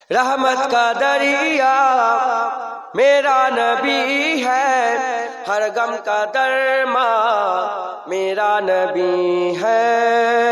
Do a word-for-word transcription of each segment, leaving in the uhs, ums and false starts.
رحمت کا دریا میرا نبی ہے، ہر غم کا درما میرا نبی ہے۔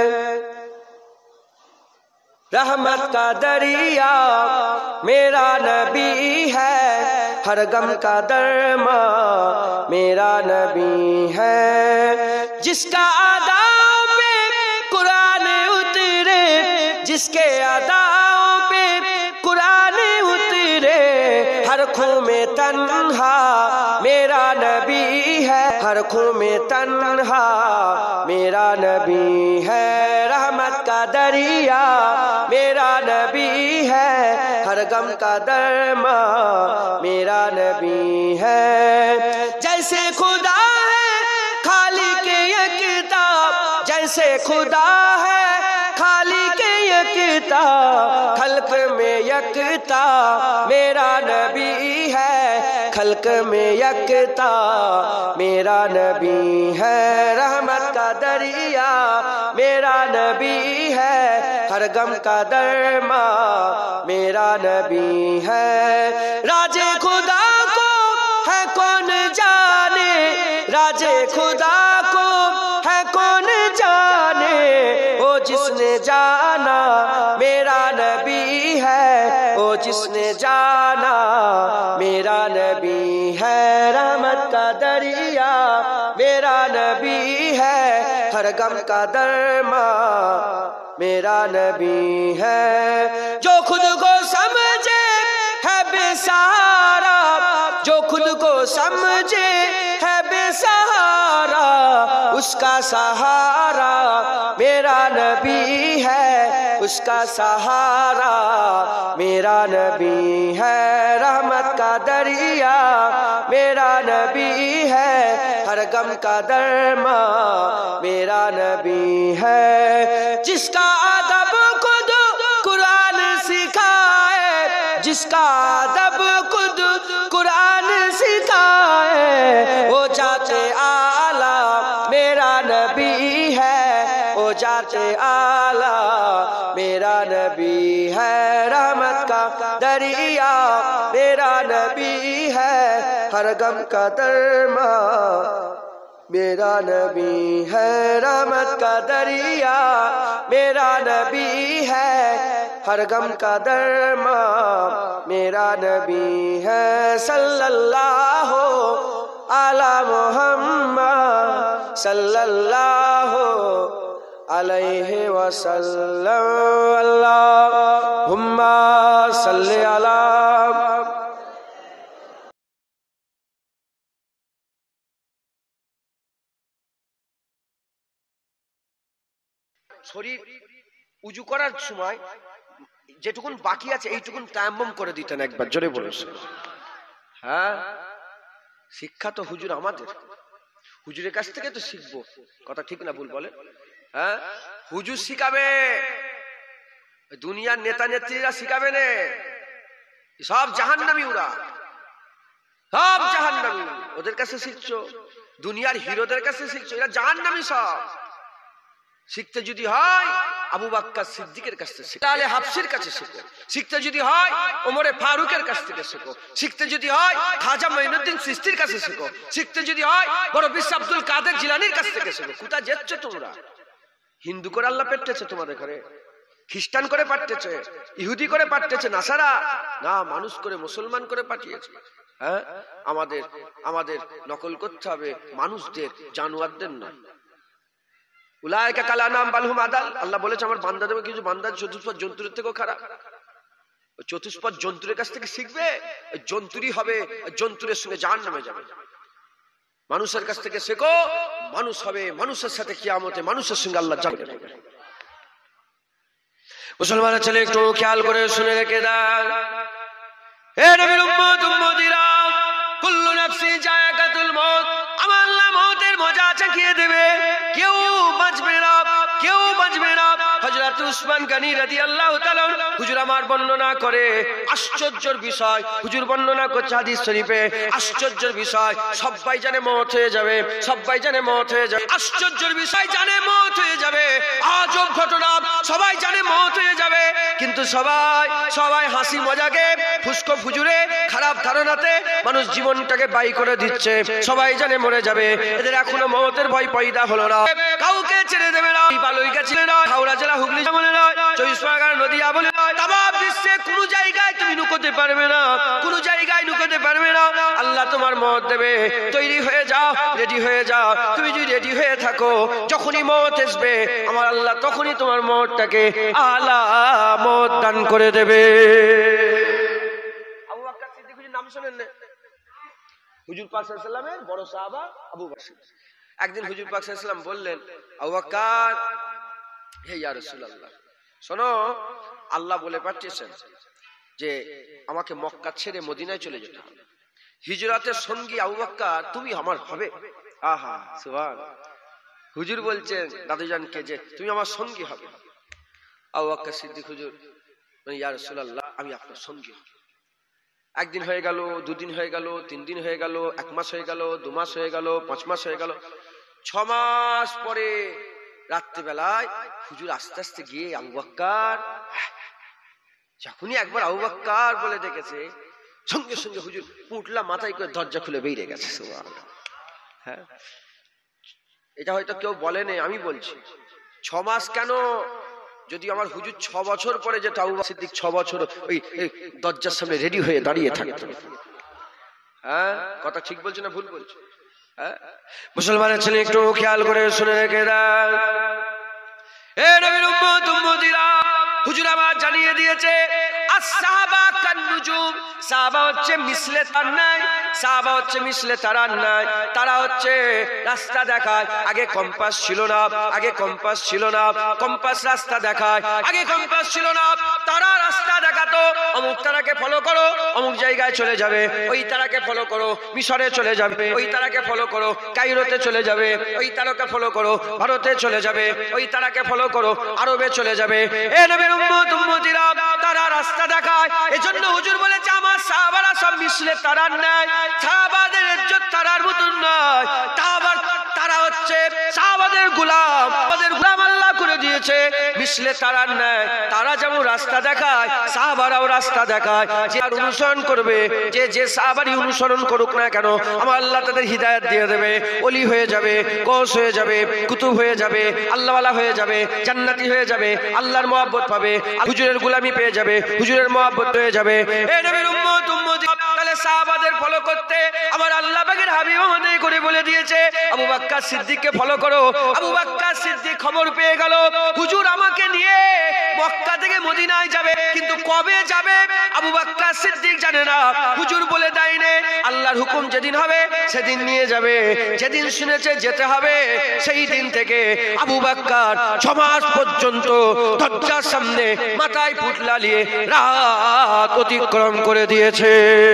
رحمت کا دریا میرا نبی ہے، ہر غم کا درما میرا نبی ہے۔ جس کا اداؤں پہ قرآن اترے، جس کے اداؤں پہ قرآن اترے، ہر خوں میں تنہا میرا نبی ہے، ہر خوں میں تنہا میرا نبی ہے۔ رحمت کا دریا میرا نبی ہے، ہر غم کا درما میرا نبی ہے۔ جیسے خدا ہے خالق یکتا، جیسے خدا ہے خالق یکتا، خلق میں یکتا میرا نبی ہے، خلق میں یکتا میرا نبی ہے۔ رحمت کا دریا میرا نبی ہے، ہر غم کا درما میرا نبی ہے۔ راج خدا کو ہے کون جانے، راج خدا کو ہے کون جانے، وہ جس نے جانا میرا نبی ہے، وہ جس نے جانا میرا نبی ہے۔ رحمت کا دریا میرا نبی ہے، ہر غم کا درما میرا نبی ہے۔ جو خود کو سمجھے ہے بے سہارا، جو خود کو سمجھے ہے بے سہارا، اس کا سہارا میرا نبی ہے، اس کا سہارا میرا نبی ہے۔ رحمت کا دریا میرا نبی ہے، ہر غم کا درما میرا نبی ہے۔ جس کا ادب خود قرآن سکھائے، جس کا ادب خود قرآن سکھائے، وہ ذات اعلیٰ میرا نبی ہے، وہ ذات اعلیٰ میرا نبی ہے۔ رحمت کا دریا میرا نبی ہے، ہر غم کا درما میرا نبی ہے۔ رحمت کا دریا میرا نبی ہے، ہر غم کا درما میرا نبی ہے۔ صلی اللہ علی محمد صلی اللہ علیہ وسلم، اللہم صلی علی শরীর উজু করার সময় যেটুকুন বাকি আছে এইটুকুন তায়াম্মুম করে দিতেন একবার, জোরে বলুন। হ্যাঁ, শিক্ষা তো হুজুর আমাদের, হুজুরের কাছ থেকে তো শিখবো, কথা ঠিক না ভুল বলে? হ্যাঁ, হুজুর শিখাবে, দুনিয়ার নেতা নেত্রীরা শিখাবে না, সব জাহান্নামী, ওরা সব জাহান্নামী। ওদের কাছে শিখছো, দুনিয়ার হিরোদের কাছে শিখছো, এরা জাহান্নামী সব। শিখতে যদি হয় আবু বকর সিদ্দিকের কাছ থেকে শেখো, আলে হাফসির কাছে শেখো। শিখতে যদি হয় ওমরে ফারুকের কাছ থেকে শেখো। শিখতে যদি হয় খাজা মঈনুদ্দিন চিশতির কাছে শেখো। শিখতে যদি হয় বড় বিশ্ব আব্দুল কাদের জিলানির কাছ থেকে শেখো। কোথা যাচ্ছ তোমরা? হিন্দু করে আল্লাহ পেটেছে তোমাদের ঘরে, খ্রিস্টান করে পাঠিয়েছে, ইহুদি করে পাঠিয়েছে, নাসারা না, মানুষ করে মুসলমান করে পাঠিয়েছে। হ্যাঁ, আমাদের আমাদের নকল করতে হবে মানুষদের, জানোয়ারদের নয়। উলাইকা কাল আনাম বাল হুম আদাল, আল্লাহ বলেছে আমার বান্দাদের কিছু বান্দা চতুষ্পদ জন্তুর থেকেও খারাপ। চতুষ্পদ জন্তুর কাছ থেকে শিখবে, জন্তুরই হবে, জন্তুরের সঙ্গে জাহান্নামে যাবে। মানুষের কাছ থেকে শেখো, মানুষ হবে, মানুষের সাথে কিয়ামতে মানুষের সঙ্গে আল্লাহ যাবে। মুসলমানের ছেলে একটু খেয়াল করে শুনে রেখে দাও, হে নবীর উম্মত উম্মতিরা, কুল্লু নাফসি যায়কাতুল মউত, আমার আল্লাহ মউতের মজা চাখিয়ে দেবে, কেউ বাঁচবে না, কেউ বাঁচবে না। হযরত হযরত উসমান গনি রাদিয়াল্লাহু তাআলা হুজুর আমার বর্ণনা করে আশ্চর্যের বিষয়, হুজুর বর্ণনা করছে হাদিস শরীফে আশ্চর্যের বিষয়, সবাই জানে মওত হয়ে যাবে, সবাই জানে মওত হয়ে যাবে, আশ্চর্যের বিষয় জানে মওত হয়ে যাবে, আজব ঘটনা সবাই জানে মওত হয়ে যাবে, কিন্তু সবাই সবাই হাসি মজাকে ফুসকো ফুজুরে খারাপ ধারণাতে মানুষ জীবনটাকে বাই করে দিচ্ছে, সবাই জানে মরে যাবে, এদের এখনো মওতের ভয় পয়দা হলো না, কাউকে ছেড়ে দেবে না, বালুইকা ছেড়ে না, হাওড়া জেলা হুগলি বলে নয়, চব্বিশ পরগনা নদিয়া বলে নয়, তামাম বিশ্বে কোনো জায়গায় তুমি লুকোতে পারবে না, কোনো জায়গায় লুকোতে পারবে না, আল্লাহ তোমার মওত দেবে, তৈরি হয়ে যাও, রেডি হয়ে যাও, তুমি যদি রেডি হয়ে থাকো যখনই মওত আসবে আমার আল্লাহ তখনই তোমার মওতটাকে আলা মওত দান করে দেবে। আবু বকর সিদ্দিক হুজুর নাম শুনেন না? হুজুর পাক সাল্লাল্লাহু আলাইহি ওয়াসাল্লামের বড় সাহাবা আবু বকর। একদিন হুজুর পাক সাল্লাল্লাহু আলাইহি ওয়াসাল্লাম বললেন, আবু বকর, হে ইয়া রাসূলুল্লাহ, শোনো, আল্লাহ বলে পাঠিয়েছেন যে আমাকে মক্কা ছেড়ে মদিনায় চলে যেতে হবে, হিজরতের সঙ্গী আবু বকর তুমি আমার হবে। আহা সুবহানাল্লাহ। হুজুর বলছেন দাদুজানকে যে তুমি আমার সঙ্গী হবে। আবু বকর সিদ্দিক হুজুর বলেন, ইয়া রাসূলুল্লাহ আমি আপনার সঙ্গী হব। একদিন হয়ে গেল, দুদিন হয়ে গেল, তিন দিন হয়ে গেল, এক মাস হয়ে গেল, দু মাস হয়ে গেল, পাঁচ মাস হয়ে গেল, ছ মাস পরে রাত্রিবেলায় হুজুর আস্তে আস্তে গিয়ে আবু বকর, যখনই একবার আবু বকর বলে ডেকেছে সঙ্গে সঙ্গে হুজুর পুটলা মাথায় করে দরজা খুলে বেরিয়ে গেছে। সুবহানাল্লাহ। হ্যাঁ, এটা হয়তো কেউ বলেনি, আমি বলছি ছ মাস কেন, যদি আমার হুজুর ছ বছর পরে যেটা আবু বকর সিদ্দিক ছ বছর ওই দরজার সামনে রেডি হয়ে দাঁড়িয়ে থাকতো। হ্যাঁ, কথা ঠিক বলছে না ভুল বলছে? হ্যাঁ, মুসলমানের ছেলে একটু খেয়াল করে শুনে রেখে দেন, এ নবীর উম্মত উম্মতিরা, হুজুর আমার জানিয়ে দিয়েছে আসহাবা কান নুজুম, সাহাবা হচ্ছে মিসলে তার নাই, সাহাবা হচ্ছে মিসলে তারার নাই, তারা হচ্ছে রাস্তা দেখায়, আগে কম্পাস ছিল না, আগে কম্পাস ছিল না, কম্পাস রাস্তা দেখায়, আগে কম্পাস ছিল না, তারা রাস্তা দেখাতো, অমুক তারাকে ফলো করো অমুক জায়গায় চলে যাবে, ওই তারাকে ফলো করো মিশরে চলে যাবে, ওই তারাকে ফলো করো কায়রোতে চলে যাবে, ওই তারাকে ফলো করো ভারতে চলে যাবে, ওই তারাকে ফলো করো আরবে চলে যাবে। এ নবীর উম্মত উম্মতিরা, তারা রাস্তা দেখায়, এজন্য হুজুর বলেছে আমার সাহাবারা সব মিসলে তারার নাই, সাহাবাদের ইজ্জত তারার মতন নয়, তাবার তারা হচ্ছে সাহাবাদের গোলাম, আমাদের গোলাম আল্লাহ করে দিয়েছে, মিসলে তারার নাই, তারা যেমন রাস্তা দেখায় সাহাবারাও রাস্তা দেখায়, যে আর অনুসরণ করবে, যে যে সাহাবারই অনুসরণ করুক না কেন আমার আল্লাহ তাদের হিদায়াত দিয়ে দেবে, ওলি হয়ে যাবে, কোস হয়ে যাবে, কুতুব হয়ে যাবে, আল্লাহওয়ালা হয়ে যাবে, জান্নাতি হয়ে যাবে, আল্লাহর মহব্বত পাবে, হুজুরের গোলামি পেয়ে যাবে, হুজুরের মহব্বত হয়ে যাবে। এ নবীর উম্মত উম্মতি, তাহলে সাহাবাদের ফলো করতে আমার আল্লাহ পাকের হাবিব আমাদের করে বলে দিয়েছে আবু বকর সিদ্দিককে ফলো করো। আবু বকর সিদ্দিক খবর পেয়ে গেল হুজুর আমাকে নিয়ে মক্কা থেকে মদিনায় যাবে, কিন্তু কবে যাবে আবু বকর সিদ্দিক জানে না, হুজুর বলে দেয়নি, আল্লাহর হুকুম যেদিন হবে সেদিন নিয়ে যাবে, যেদিন শুনেছে যেতে হবে সেই দিন থেকে আবু বকর ছ মাস পর্যন্ত দরজার সামনে মাথায় পুটলা নিয়ে রাত অতিক্রম করে দিয়েছে।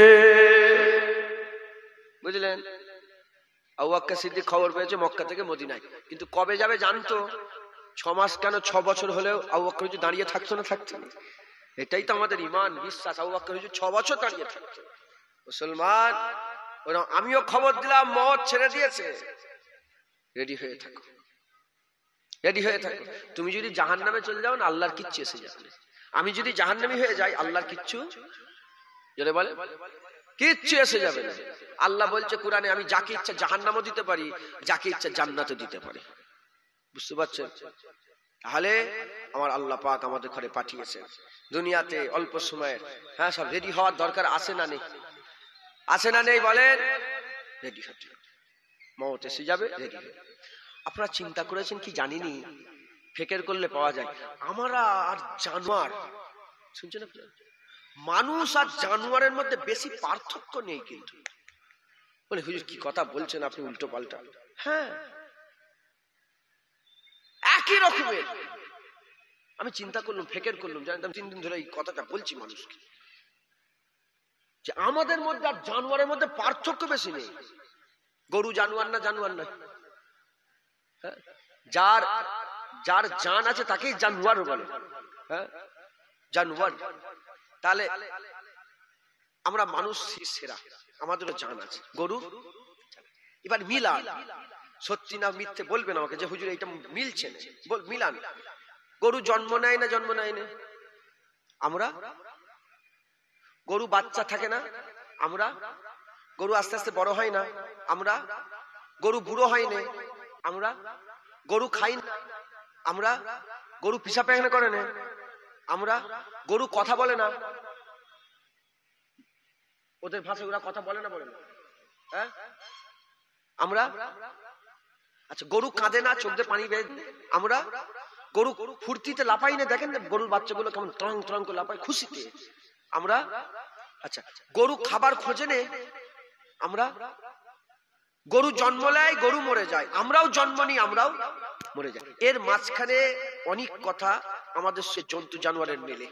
বুঝলেন? আবু বকর সিদ্দিক খবর পেয়েছে মক্কা থেকে মদিনায়, কিন্তু কবে যাবে জানতো, ছ মাস কেন ছ বছর হলেও আবু বকর হুজুর দাঁড়িয়ে থাকতো না থাকতো না? এটাই তো আমাদের ঈমান বিশ্বাস, আবু বকর হুজুর ছ বছর দাঁড়িয়ে থাকতো। মুসলমান, আমিও খবর দিলাম মওত ছেড়ে দিয়েছে, রেডি হয়ে থাকো, রেডি হয়ে থাকো। তুমি যদি জাহান্নামে চলে যাও না আল্লাহর কিচ্ছু এসে যাবে, আমি যদি জাহান্নামী হয়ে যাই আল্লাহর কিচ্ছু জোরে বলে কিচ্ছু এসে যাবে না। আল্লাহ বলছে কোরআনে আমি যাকে ইচ্ছা জাহান্নামও দিতে পারি, যাকে ইচ্ছা জান্নাতও দিতে পারি। বুঝতে পারছেন? তাহলে আমার আল্লাহ পাক আমাদের ঘরে পাঠিয়েছেন দুনিয়াতে অল্প সময়ে। হ্যাঁ, সব রেডি হওয়ার দরকার আছে না নেই? আছে না নেই বলেন? রেডি হতে মওত এসে যাবে, রেডি। আপনারা চিন্তা করেছেন কি জানিনি, ফিকির করলে পাওয়া যায় আমরা আর জানোয়ার, শুনছেন আপনারা, মানুষ আর জানোয়ারের মধ্যে বেশি পার্থক্য নেই। কিন্তু বলে হুজুর কি কথা বলছেন আপনি, উল্টো পাল্টা। হ্যাঁ, একই রকমের। আমি চিন্তা করলাম, ফিকির করলাম, জানতাম তিন দিন ধরে এই কথাটা বলছি মানুষকে, যে আমাদের মধ্যে আর জানোয়ারের মধ্যে পার্থক্য বেশি নেই। গরু জানোয়ার না? জানোয়ার না? হ্যাঁ, যার যার জান আছে তাকেই জানোয়ার বলে, হ্যাঁ জানোয়ার। তাহলে আমরা মানুষ সেরা, আমাদেরও জান আছে, গরু। এবার মিলান, সত্যি না মিথ্যে বলবেন আমাকে যে হুজুর এটা মিলছে না, বল মিলান। গরু জন্ম নেয় না জন্ম নেয় না? আমরা। গরু বাচ্চা থাকে না? আমরা। গরু আস্তে আস্তে বড় হয় না? আমরা। গরু বুড়ো হয় না? আমরা। গরু খাই না? আমরা। গরু পিশাব পায়খানা করে না? আমরা। গরু কথা বলে না? ওদের ভাষায় ওরা কথা বলে না বলে না? হ্যাঁ আমরা। আচ্ছা গরু কাঁদে না, চোখ দিয়ে পানি বের? আমরা। গরু ফুর্তিতে লাফাই না, দেখেন না গরুর বাচ্চাগুলো কেমন ট্রং ট্রং করে লাফায় খুশিতে? আমরা। আচ্ছা গরু খাবার খোঁজে নে? আমরা। গরু জন্ম নেয়, গরু মরে যায়, আমরাও জন্ম নিই, আমরাও মরে যাই। এর মাঝখানে অনেক কথা আমাদের সে জন্তু জানোয়ারের মেলে,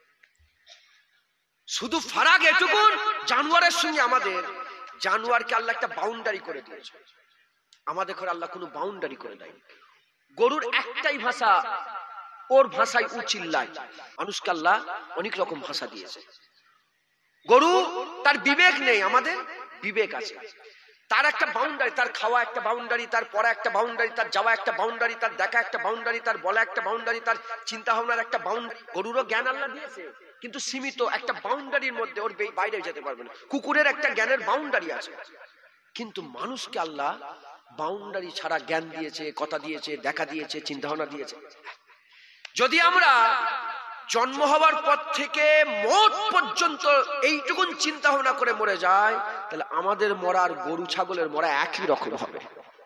শুধু ফারাক এটুকু জানোয়ারের সঙ্গে আমাদের। জানোয়ারকে আল্লাহ একটা বাউন্ডারি করে দিয়েছে, আমাদের ঘরে আল্লাহ কোনো বাউন্ডারি করে দেয়। গরুর একটাই ভাষা, ওর ভাষায় ও চিল্লায়। মানুষকে আল্লাহ অনেক রকম ভাষা দিয়েছে। গরু তার বিবেক নেই, আমাদের বিবেক আছে। তার একটা বাউন্ডারি, তার খাওয়া একটা বাউন্ডারি, তার পড়া একটা বাউন্ডারি, তার যাওয়া একটা বাউন্ডারি, তার দেখা একটা বাউন্ডারি, তার বলা একটা বাউন্ডারি, তার চিন্তা ভাবনার একটা বাউন্ডারি। গরুরও জ্ঞান আল্লাহ দিয়েছে, কিন্তু সীমিত একটা বাউন্ডারির মধ্যে, ওর বাইরে যেতে পারবে না। কুকুরের একটা জ্ঞানের বাউন্ডারি আছে, কিন্তু মানুষকে আল্লাহ বাউন্ডারি ছাড়া জ্ঞান দিয়েছে, কথা দিয়েছে, দেখা দিয়েছে, চিন্তা ভাবনা দিয়েছে। যদি আমরা জন্ম হওয়ার পর থেকে মত পর্যন্ত এইটুকুন চিন্তা ভাবনা করে মরে যায়, তাহলে আমাদের মরা আর গরু ছাগলের মরা একই রকম হবে।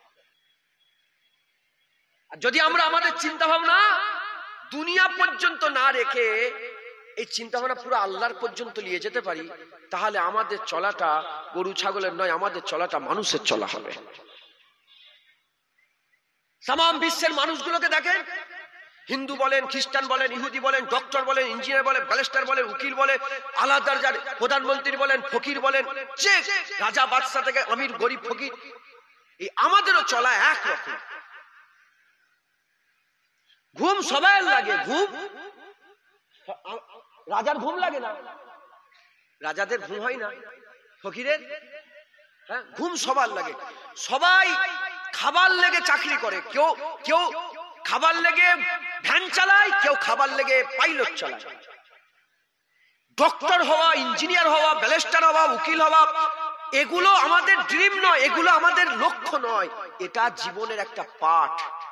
আর যদি আমরা আমাদের চিন্তা ভাবনা দুনিয়া পর্যন্ত না রেখে এই চিন্তা ভাবনা পুরো আল্লাহর পর্যন্ত নিয়ে যেতে পারি, তাহলে আমাদের চলাটা গরু ছাগলের নয়, আমাদের চলাটা মানুষের চলা হবে। তামাম বিশ্বের মানুষগুলোকে দেখেন, হিন্দু বলেন, খ্রিস্টান বলেন, ইহুদি বলেন, ডক্টর বলেন, ইঞ্জিনিয়ার বলেন, ব্যারিস্টার বলেন, উকিল বলেন, আলাদা দরজার প্রধানমন্ত্রী বলেন, ফকির বলেন, যে রাজা বাদশা থেকে আমির গরিব ফকির, এই আমাদেরও চলা এক রকম। ঘুম সবাই লাগে, ঘুম রাজার ঘুম লাগে না? রাজাদের ঘুম হয় না? ফকিরের হ্যাঁ ঘুম সবার লাগে। সবাই খাবার লেগে চাকরি করে, কেউ কেউ খাবার লেগে ভ্যান চালায়, কেউ খাবার লেগে পাইলট চালায়। ডক্টর হওয়া, ইঞ্জিনিয়ার হওয়া, ব্যারিস্টার হওয়া, উকিল হওয়া, এগুলো আমাদের ড্রিম নয়, এগুলো আমাদের লক্ষ্য নয়, এটা জীবনের একটা পাঠ।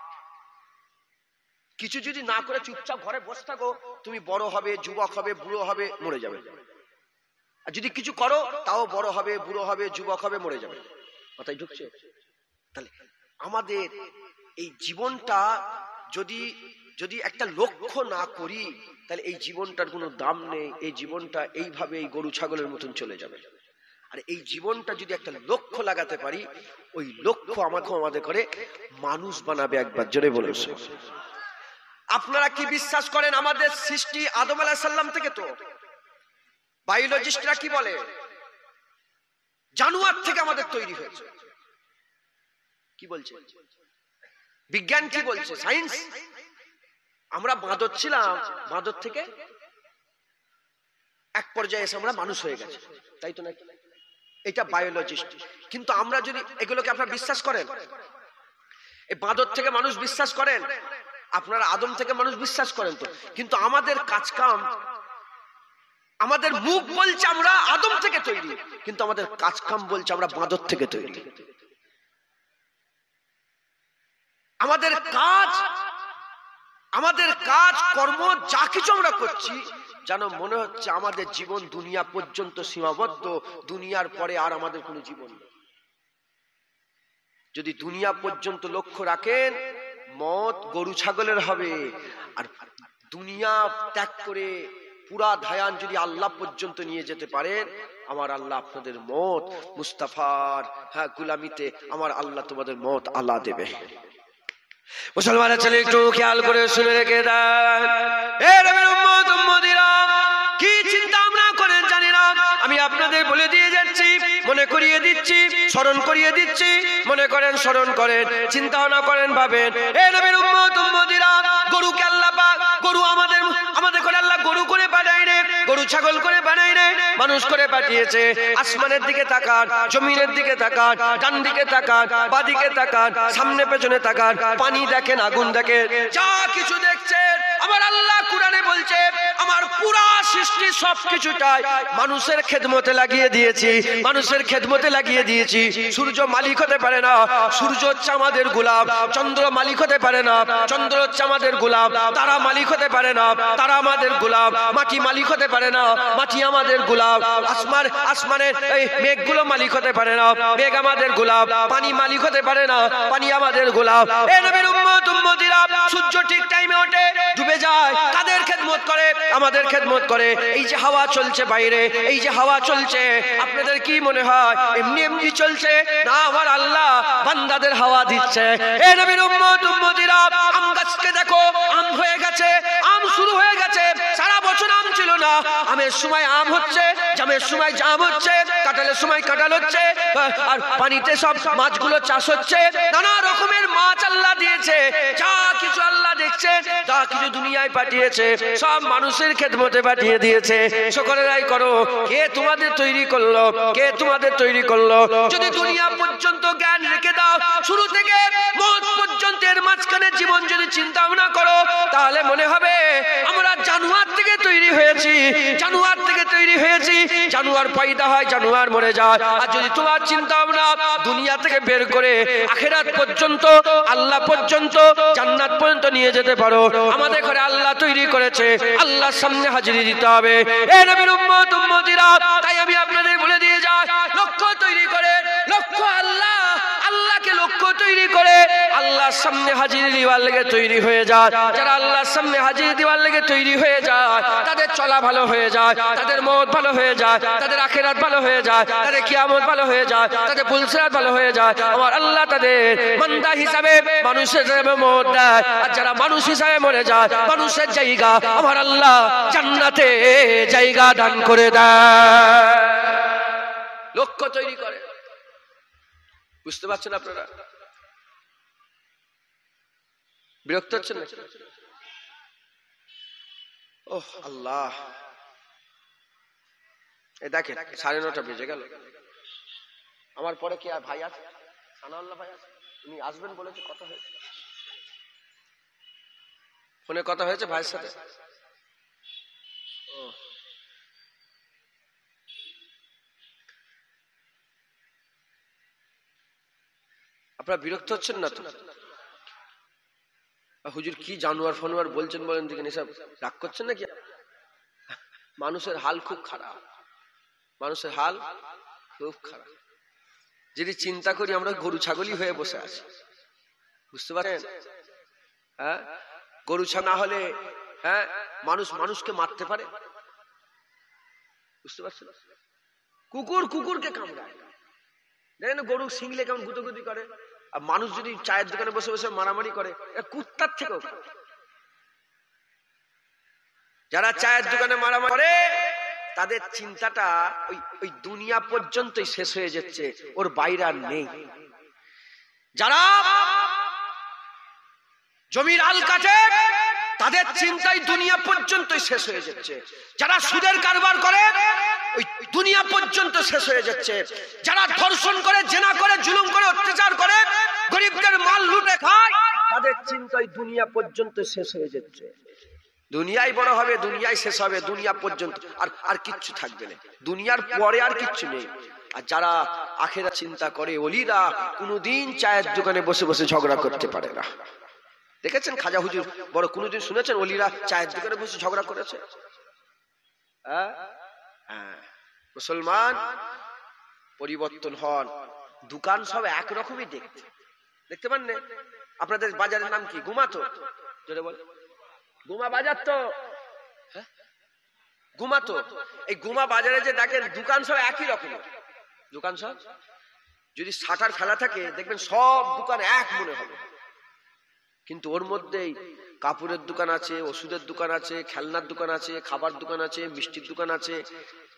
কিছু যদি না করে চুপচাপ ঘরে বসে থাকো, তুমি বড় হবে, যুবক হবে, বুড়ো হবে, মরে যাবে। আর যদি কিছু করো, তাও বড় হবে, বুড়ো হবে, যুবক হবে, মরে যাবে। মাথায় ঢুকছে? তাহলে আমাদের এই জীবনটা যদি যদি একটা লক্ষ্য না করি, তাহলে এই জীবনটার কোনো দাম নেই। এই জীবনটা এইভাবে এই গরু ছাগলের মতন চলে যাবে। আর এই জীবনটা যদি একটা লক্ষ্য লাগাতে পারি, ওই লক্ষ্য আমাকে আমাদের করে মানুষ বানাবে। একবার জোরে বলুন। আপনারা কি বিশ্বাস করেন আমাদের সৃষ্টি আদম আলাইহিস সালাম থেকে? তো বায়োলজিস্টরা কি বলে, জানোয়ার থেকে আমাদের তৈরি হয়েছে। কি বলছে বিজ্ঞান? কি বলছে সায়েন্স? আমরা বাঁদর ছিলাম, বাঁদর থেকে এক পর্যায়ে এসে আমরা মানুষ হয়ে গেছে, তাই তো নাকি? এটা বায়োলজিস্ট। কিন্তু আমরা যদি এগুলোকে আপনারা বিশ্বাস করেন, এই বাঁদর থেকে মানুষ বিশ্বাস করেন, আপনারা আদম থেকে মানুষ বিশ্বাস করেন তো, কিন্তু আমাদের কাজকাম, আমাদের মুখ বলছে আমরা আদম থেকে তৈরি, কিন্তু আমাদের কাজকাম বলছে আমরা বাঁদর থেকে তৈরি। আমাদের কাজ, আমাদের কাজ কর্ম যা কিছু আমরা করছি, যেন মনে হচ্ছে আমাদের জীবন দুনিয়া পর্যন্ত সীমাবদ্ধ, দুনিয়ার পরে আর আমাদের কোনো জীবন নেই। যদি দুনিয়া পর্যন্ত লক্ষ্য রাখেন, মত গরু ছাগলের হবে। আর দুনিয়া ত্যাগ করে পুরা ধায়ান যদি আল্লাহ পর্যন্ত নিয়ে যেতে পারেন, আমার আল্লাহ আপনাদের মত মুস্তাফার হ্যাঁ গুলামিতে আমার আল্লাহ তোমাদের মত আল্লাহ দেবে। মুসলমানের ছেলে একটু খেয়াল করে শুনে রেখে দেন, এ নবীর উম্মত উম্মতিরা, কি চিন্তা আমরা করেন জানি না, আমি আপনাদের বলে দিয়ে যাচ্ছি। মনে করিয়ে দিচ্ছি, স্মরণ করিয়ে দিচ্ছি, মনে করেন, স্মরণ করেন, চিন্তা ভাবনা করেন, ভাবেন। এ নবীর উম্মত উম্মতিরা, গরুকে আল্লাহ পাক, গরু আমাদের আমাদের করে আল্লাহ গরু করে বানাই রে, গরু ছাগল করে বানাই রে, মানুষ করে পাঠিয়েছে। আসমানের দিকে তাকান, জমিনের দিকে তাকান, ডান দিকে তাকান, বাদিকে তাকান, সামনে পেছনে তাকান, পানি দেখেন, আগুন দেখেন, যা কিছু দেখছেন আমার আল্লাহ কোরআনে বলছে আমার পুরা সৃষ্টি সবকিছুটাই মানুষের খেদমতে লাগিয়ে দিয়েছি, মানুষের খেদমতে লাগিয়ে দিয়েছি। সূর্য মালিক হতে পারে না, সূর্য হচ্ছে আমাদের গোলাম। চন্দ্র মালিক হতে পারে না, চন্দ্র হচ্ছে আমাদের গোলাম। তারা মালিক হতে পারে না, তারা আমাদের গোলাম। মাটি মালিক হতে পারে না, মাটি আমাদের গোলাম। আসমান আসমানের এই মেঘগুলো মালিক হতে পারে না, মেঘ আমাদের গোলাম। পানি মালিক হতে পারে না, পানি আমাদের গোলাম। এ নবীর উম্মত উম্মতিরা, সূর্য ঠিক টাইমে ওঠে, ডুবে যায়, কাদের খেদমত করে? আমাদের খেদমত করে। এই যে হাওয়া চলছে বাইরে, এই যে হাওয়া চলছে, আপনাদের কি মনে হয় এমনি এমনি চলছে? না, আমার আল্লাহ বান্দাদের হাওয়া দিচ্ছে। এ নবীর উম্মত উম্মতিরা, আম গাছকে দেখো, আম হয়ে গেছে, আম শুরু হয়ে গেছে। সারা বছর আম ছিল না, আমের সময় আম হচ্ছে, জামের সময় জাম হচ্ছে, কাঁঠালের সময় কাঁঠাল হচ্ছে, আর পানিতে সব মাছগুলো চাষ হচ্ছে। নানা রকমের মাছ আল্লাহ দিয়েছে। যা কিছু আল্লাহ দেখছে, যা কিছু দুনিয়ায় পাঠিয়েছে, সব মানুষের খেদমতে পাঠিয়ে দিয়েছে। সকলেরাই করো, কে তোমাদের তৈরি করলো? কে তোমাদের তৈরি করলো? যদি দুনিয়া পর্যন্ত জ্ঞান রেখে দাও, শুরু থেকে মত পর্যন্ত এর মাঝখানে জীবন যদি চিন্তা ভাবনা করো, তাহলে মনে হবে আমরা জানোয়ার থেকে তৈরি হয়েছি, জানোয়ার থেকে তৈরি হয়েছি। জানোয়ার পয়দা হয়, জানোয়ার মরে যায়। আর যদি তোমার চিন্তা ভাবনা দুনিয়া থেকে বের করে আখিরাত পর্যন্ত, আল্লাহ পর্যন্ত, জান্নাত পর্যন্ত নিয়ে যেতে পারো, আমাদের ঘরে আল্লাহ তৈরি করেছে, আল্লাহর সামনে হাজিরি দিতে হবে। এ নবীর উম্মত উম্মতিরা, তাই আমি আপনাদের বলে দিয়ে যাই, লক্ষ্য তৈরি করে, লক্ষ্য আল্লাহ, আল্লাহকে লক্ষ্য তৈরি করে আল্লাহর সামনে হাজিরি দেওয়ার লেগে তৈরি হয়ে যায়। যারা আল্লাহর সামনে হাজিরি দেওয়ার লেগে তৈরি হয়ে যায়, তাদের চলা ভালো হয়ে যায়, তাদের মত ভালো হয়ে যায়, তাদের আখিরাত ভালো হয়ে যায়, তাদের কিয়ামত ভালো হয়ে যায়, তাদের পুলসিরাত ভালো হয়ে যায়। আমার আল্লাহ তাদের বান্দা হিসাবে, মানুষের হিসাবে মত দেয়। আর যারা মানুষ হিসাবে মরে যায়, মানুষের জায়গা আমার আল্লাহ জান্নাতে জায়গা দান করে দেয়। লক্ষ্য তৈরি করে। বুঝতে পারছেন আপনারা? বিরক্ত হচ্ছেন না? ওহ আল্লাহ, এই দেখেন সাড়ে নটা বেজে গেল। আমার পরে কি আর ভাই আছে? সানাউল্লাহ ভাই আছে, উনি আসবেন বলেছে, কথা হয়েছে, ফোনে কথা হয়েছে ভাইয়ের সাথে। ও আপনারা বিরক্ত হচ্ছেন না তো? হুজুর কি জানোয়ার ফানোয়ার বলছেন বলেন দেখেন, এসব রাগ করছেন নাকি? মানুষের হাল খুব খারাপ, মানুষের হাল খুব খারাপ। যদি চিন্তা করি আমরা গরু ছাগলই হয়ে বসে আছি। বুঝতে পারেন? হ্যাঁ, গরু ছাগল না হলে হ্যাঁ মানুষ মানুষকে মারতে পারে? বুঝতে পারছেন? কুকুর কুকুরকে কামড়ায়, দেখেন গরু সিংলে কেমন গুতোগুতি করে। আর মানুষ যদি চায়ের দোকানে বসে বসে মারামারি করে, কুত্তার থেকেও। যারা চায়ের দোকানে মারামারি করে, তাদের চিন্তাটা ওই ওই দুনিয়া পর্যন্তই শেষ হয়ে যাচ্ছে, ওর বাইরে আর নেই। যারা জমির আল কাটে, তাদের চিন্তাই দুনিয়া পর্যন্তই শেষ হয়ে যাচ্ছে। যারা সুদের কারবার করে, ওই দুনিয়া পর্যন্ত শেষ হয়ে যাচ্ছে। যারা ধর্ষণ করে, জেনা করে, জুলুম করে, অত্যাচার করে, গরিবদের মাল লুটে খায়, তাদের চিন্তাই দুনিয়া পর্যন্ত শেষ হয়ে যাচ্ছে। দুনিয়াই বড় হবে, দুনিয়াই শেষ হবে, দুনিয়া পর্যন্ত আর আর কিচ্ছু থাকবে না, দুনিয়ার পরে আর কিচ্ছু নেই। আর যারা আখিরাত চিন্তা করে, ওলিরা কোনোদিন চায়ের দোকানে বসে বসে ঝগড়া করতে পারে না। দেখেছেন খাজা হুজুর বড় কোনোদিন শুনেছেন ওলিরা চায়ের দোকানে বসে ঝগড়া করেছে? হ্যাঁ, মুসলমান পরিবর্তন হন, দোকান সব একরকমই দেখতে দেখতে পান না? আপনাদের বাজারের নাম কি? গুমা তো? জোরে বল। গুমা বাজার তো? হ্যাঁ, গুমা তো। এই গুমা বাজারে যে দেখেন দোকান সব একই রকম দোকান সব। যদি শাটার ফেলা থাকে দেখবেন সব দোকান এক মনে হবে, কিন্তু ওর মধ্যেই কাপড়ের দোকান আছে, ওষুধের দোকান আছে, খেলনার দোকান আছে, খাবার দোকান আছে, মিষ্টির দোকান আছে,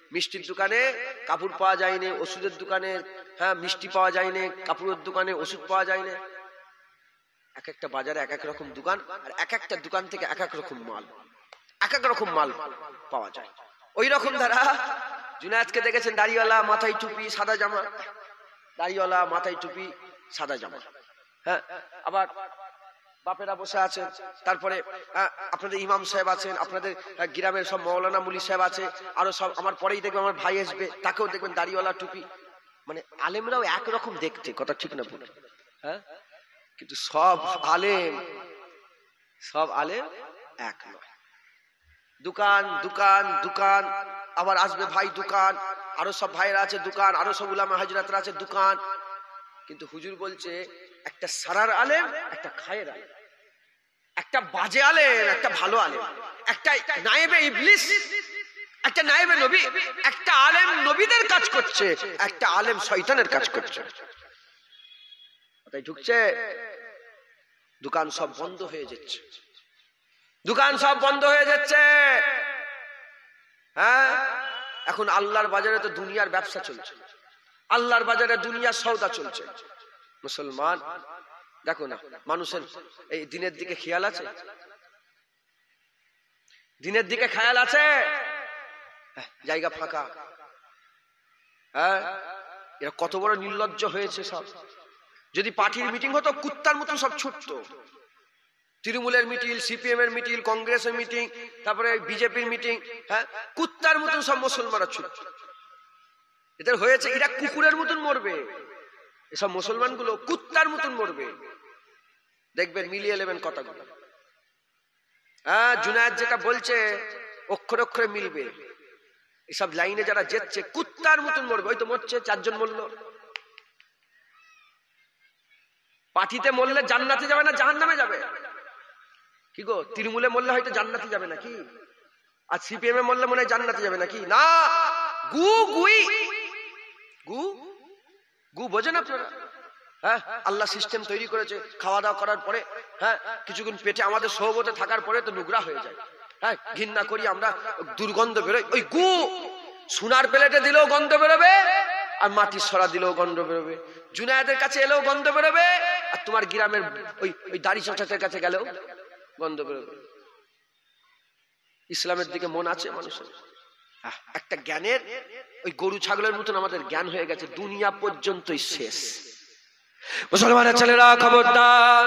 মিষ্টির দোকানে কাপড় পাওয়া যায় না, ওষুধের দোকানে হ্যাঁ মিষ্টি পাওয়া যায় না, কাপড়ের দোকানে ওষুধ পাওয়া যায় না। এক একটা বাজারে এক এক রকম দোকান, আর এক একটা দোকান থেকে এক এক রকম মাল, এক এক রকম মাল পাওয়া যায়। ওই রকম ধারা জুনায়েদকে দেখেছেন, দাড়িওয়ালা, মাথায় টুপি, সাদা জামা, দাড়িওয়ালা, মাথায় টুপি, সাদা জামা। হ্যাঁ, আবার বাপেরা বসে আছেন, তারপরে আপনাদের ইমাম সাহেব আছেন, আপনাদের গ্রামের সব মৌলানা মুলি সাহেব আছে, আরো সব। আমার পরেই দেখবেন আমার ভাই আসবে, তাকেও দেখবেন দাড়িওয়ালা, টুপি। মানে আলেমরাও একরকম দেখতে, কথা ঠিক না বলে? হ্যাঁ, কিন্তু সব আলেম, সব আলেম এক নয়। দোকান দোকান দোকান, আবার আসবে ভাই দোকান, আরো সব ভাইরা আছে দোকান, আরো সব উলামা হাজরাতরা আছে দোকান। কিন্তু হুজুর বলছে একটা সারার আলেম, একটা খায়ের আলেম, একটা বাজে আলেম, একটা ভালো আলেম, একটা নায়েবে ইবলিস, একটা নায়েবে নবী। একটা আলেম নবীদের কাজ করছে, একটা আলেম শয়তানের কাজ করছে। তাই ঢুকছে, দোকান সব বন্ধ হয়ে যাচ্ছে, দোকান সব বন্ধ হয়ে যাচ্ছে। হ্যাঁ, এখন আল্লাহর বাজারে তো দুনিয়ার ব্যবসা চলছে, আল্লাহর বাজারে দুনিয়ার সওদা চলছে। মুসলমান দেখো না, মানুষের এই দিনের দিকে খেয়াল আছে? দিনের দিকে খেয়াল আছে? জায়গা ফাঁকা। হ্যাঁ, এরা কত বড় নির্লজ্জ হয়েছে সব। যদি পার্টির মিটিং হতো, কুত্তার মতন সব ছুটতো। তৃণমূলের মিটিং, সিপিএম এর মিটিং, কংগ্রেসের মিটিং, তারপরে বিজেপির মিটিং, হ্যাঁ, কুত্তার মতন সব মুসলমানরা ছুটত। এদের হয়েছে, এরা কুকুরের মতন মরবে, এসব মুসলমানগুলো কুত্তার মতন মরবে। দেখবেন, মিলিয়ে নেবেন কথাগুলো। হ্যাঁ, জুনায়েদ যেটা বলছে অক্ষরে অক্ষরে মিলবে। এসব লাইনে যারা যেচ্ছে কুত্তার মতন মরবে। ওই তো মরছে, চারজন মরল। পার্টিতে মরলে জান্নাতে যাবে না জাহান্নামে যাবে? কি গো, তৃণমূলে মরলে হয়তো জান্নাতে যাবে নাকি? আর সিপিএম এ মরলে মনে হয় জান্নাতে যাবে নাকি? না, গু গুই গু গু বোঝেন আপনারা? হ্যাঁ, আল্লাহ সিস্টেম তৈরি করেছে, খাওয়া দাওয়া করার পরে হ্যাঁ কিছুক্ষণ পেটে আমাদের সহবতে থাকার পরে তো নোংরা হয়ে যায়। হ্যাঁ, ঘৃণা করি আমরা, দুর্গন্ধ বেরোয়। ওই গু সোনার প্লেটে দিলেও গন্ধ বেরোবে, আর মাটির সরা দিলেও গন্ধ বেরোবে। জুনায়েদের কাছে এলেও গন্ধ বেরোবে, আর তোমার গ্রামের ওই ওই দাড়ি চাচাদের কাছে গেলেও গন্ধ বেরোবে। ইসলামের দিকে মন আছে মানুষের? একটা জ্ঞানের ওই গরু ছাগলের মতন আমাদের জ্ঞান হয়ে গেছে, দুনিয়া পর্যন্তই শেষ। মুসলমানের ছেলেরা খবরদার,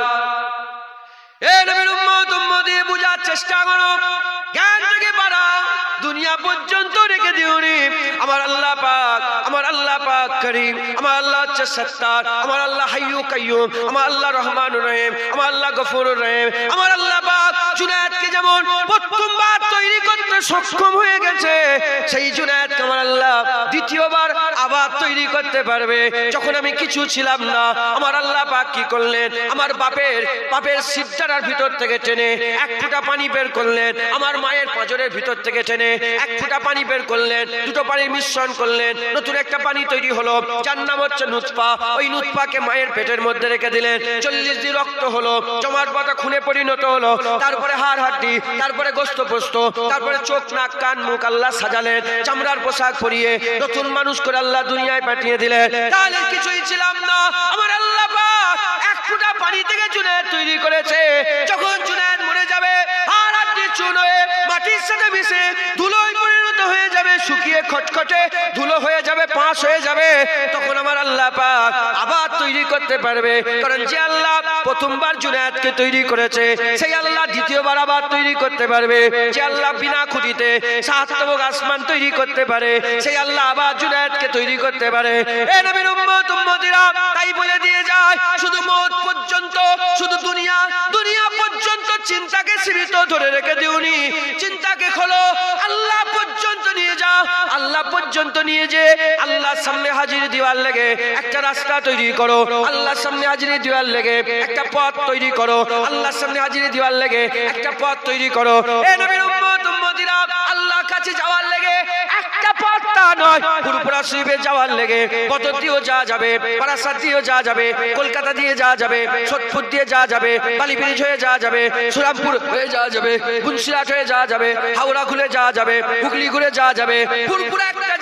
এ নবীর উম্মত উম্মতি বুঝার চেষ্টা করো, জ্ঞান থেকে বাড়াও, দুনিয়া পর্যন্ত রেখে দিও রে। আমার আল্লাহ পাক, আমার আল্লাহ পাক করিম, আমার আল্লাহ হচ্ছে সত্তার, আমার আল্লাহ হাইয়্যু কাইয়্যুম, আমার আল্লাহ রহমানুর রহিম, আমার আল্লাহ গফুরুর রহিম। আমার আল্লাহ পাক জুনায়েদকে যেমন প্রথমবার তৈরি করতে সক্ষম হয়ে গেছে, সেই জুনায়েদকে আমার আল্লাহ দ্বিতীয়বার আবার তৈরি করতে পারবে। যখন আমি কিছু ছিলাম না, আমার আল্লাহ পাক কি করলেন? আমার বাপের বাপের সিদ্ধারার ভিতর থেকে টেনে এক ফোঁটা পানি বের করলেন, আমার মায়ের পাঁজরের ভিতর থেকে টেনে এক ফোঁটা পানি বের করলেন, দুটো পানির মিশ্রণ করলেন, নতুন একটা পানি তৈরি হলো, যার নাম হচ্ছে নুতফা। ওই নুতফাকে মায়ের পেটের মধ্যে রেখে দিলেন, চল্লিশ দিন রক্ত হলো, জমাট বাঁধা খুনে পরিণত হলো, তারপরে হাড় হাড্ডি, তারপরে গোস্ত পোস্ত, তারপরে চোখ নাক কান মুখ আল্লাহ সাজালেন, চামড়ার পোশাক পরিয়ে নতুন মানুষ করে আল্লাহ দুনিয়ায় পাঠিয়ে দিলেন। তাহলে কিছুই ছিলাম না, আমার আল্লাহ পাক এক ফোঁটা পানি থেকে জুনায়েদ তৈরি করেছে। যখন জুনায়েদ মরে যাবে, হাড় হাড্ডি চূর্ণ হয়ে মাটির সাথে মিশে ধুলোয় পরিণত হয়ে যাবে, শুকিয়ে খটখটে ধুলো হয়ে যাবে, পাঁশ হয়ে যাবে, তখন আমার আল্লাহ পাক আবার তৈরি করতে পারবে। কারণ যে আল্লাহ প্রথমবার জুনায়েদকে তৈরি করেছে, সেই আল্লাহ দ্বিতীয়বার আবার তৈরি করতে পারবে। যে আল্লাহ বিনা খুঁটিতে সাত তবক আসমান তৈরি করতে পারে, সেই আল্লাহ আবার জুনায়েদকে তৈরি করতে পারে। এ নবীর উম্মত উম্মতিরা, তাই বলে দিয়ে যায়, শুধু মওত পর্যন্ত, শুধু দুনিয়া দুনিয়া পর্যন্ত চিন্তাকে সীমিত ধরে রেখে দিওনি, চিন্তাকে খোলো, আল্লাহ পর্যন্ত নিয়ে যাও। আল্লাহ পর্যন্ত নিয়ে যে আল্লাহর সামনে হাজির দিওয়ার লেগে একটা রাস্তা তৈরি করো, আল্লাহর সামনে হাজির দিওয়ার লেগে একটা পথ তৈরি করো, আল্লাহর সামনে হাজির দিওয়ার লেগে একটা পথ তৈরি করো। এ নবীর উম্মত উম্মতিরা, আল্লাহর কাছে যাওয়ার লেগে একটা পথ তা নয়, পুরপুরা শরীফে যাওয়ার লেগে বদর দিয়েও যাওয়া যাবে, বারাসাত দিয়েও যাওয়া যাবে, কলকাতা দিয়ে যাওয়া যাবে, সোদপুর দিয়ে যাওয়া যাবে, বালি ব্রিজ হয়ে যাওয়া যাবে, সুরামপুর হয়ে যাওয়া যাবে, গুনসিরাট হয়ে যাওয়া যাবে, হাওড়া ঘুরে যাওয়া যাবে, হুগলি ঘুরে যাওয়া যাবে, পুরপুরা একটা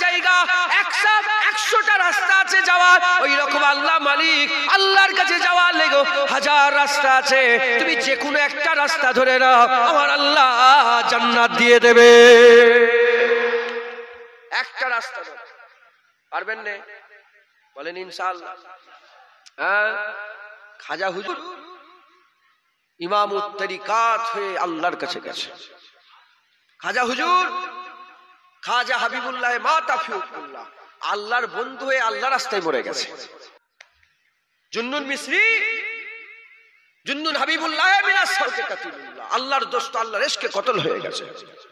একশোটা রাস্তা আছে যাওয়ার, ওই রকম আল্লাহ মালিক আল্লাহর কাছে যাওয়ার লেগো হাজার রাস্তা আছে। তুমি যে কোনো একটা রাস্তা ধরে নাও, আমার আল্লাহ জান্নাত দিয়ে দেবে। একটা রাস্তা ধরে পারবেন না? বলেন ইনশাআল্লাহ। হ্যাঁ, খাজা হুজুর ইমামুত তরিকাত হয়ে আল্লাহর কাছে গেছে। খাজা হুজুর খাজা হাবিবুল্লাহ মা তাফিউল্লাহ আল্লাহর বন্ধু হয়ে আল্লাহর রাস্তায় মরে গেছে। জুন্নুন মিসরি জুন্নুন হাবিবুল্লাহ মিনাস সাউকে কাতিলুল্লাহ আল্লাহর দোস্ত আল্লাহর ইশকে কতল হয়ে গেছে।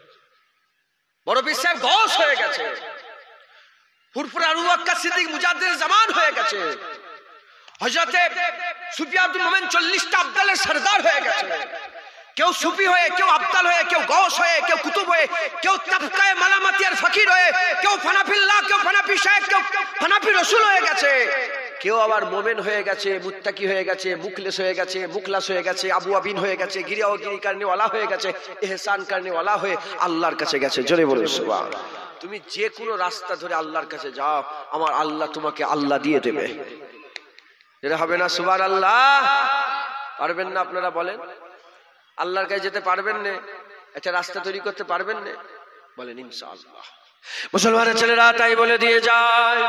বড় বিশ্বাস গস হয়ে গেছে। ফুরফুরা আবু বকর সিদ্দিক মুজাদ্দিদ জামান হয়ে গেছে। হযরতে সুফি আব্দুল মোমেন চল্লিশটা আব্দালের সরদার হয়ে গেছে। কেউ সুফি হয়ে, কেউ আব্দাল হয়ে, কেউ গৌস হয়ে, কেউ কুতুব হয়ে, কেউ তাবকায়ে মালামাতিয়ার ফকির হয়ে, কেউ ফানাফিল্লাহ, কেউ ফানাফি শায়েখ, কেউ ফানাফি রসুল হয়ে গেছে। কেউ আবার মোমেন হয়ে গেছে, মুত্তাকি হয়ে গেছে, মুখলেস হয়ে গেছে, মুখলাস হয়ে গেছে, আবু আবিন হয়ে গেছে, গিরিয়া ও গিরি করনে ওয়ালা হয়ে গেছে, ইহসান করনে ওয়ালা হয়ে আল্লাহর কাছে গেছে। জোরে বলুন সুবহানাল্লাহ। তুমি যে কোনো রাস্তা ধরে আল্লাহর কাছে যাও, আমার আল্লাহ তোমাকে আল্লাহ দিয়ে দেবে। এটা হবে না? সুবহানাল্লাহ। পারবেন না আপনারা? বলেন আল্লাহর কাছে যেতে পারবেন না? একটা রাস্তা তৈরি করতে পারবেন না? বলেন ইনশাআল্লাহ। মুসলমানের ছেলেরা তাই বলে দিয়ে যায়,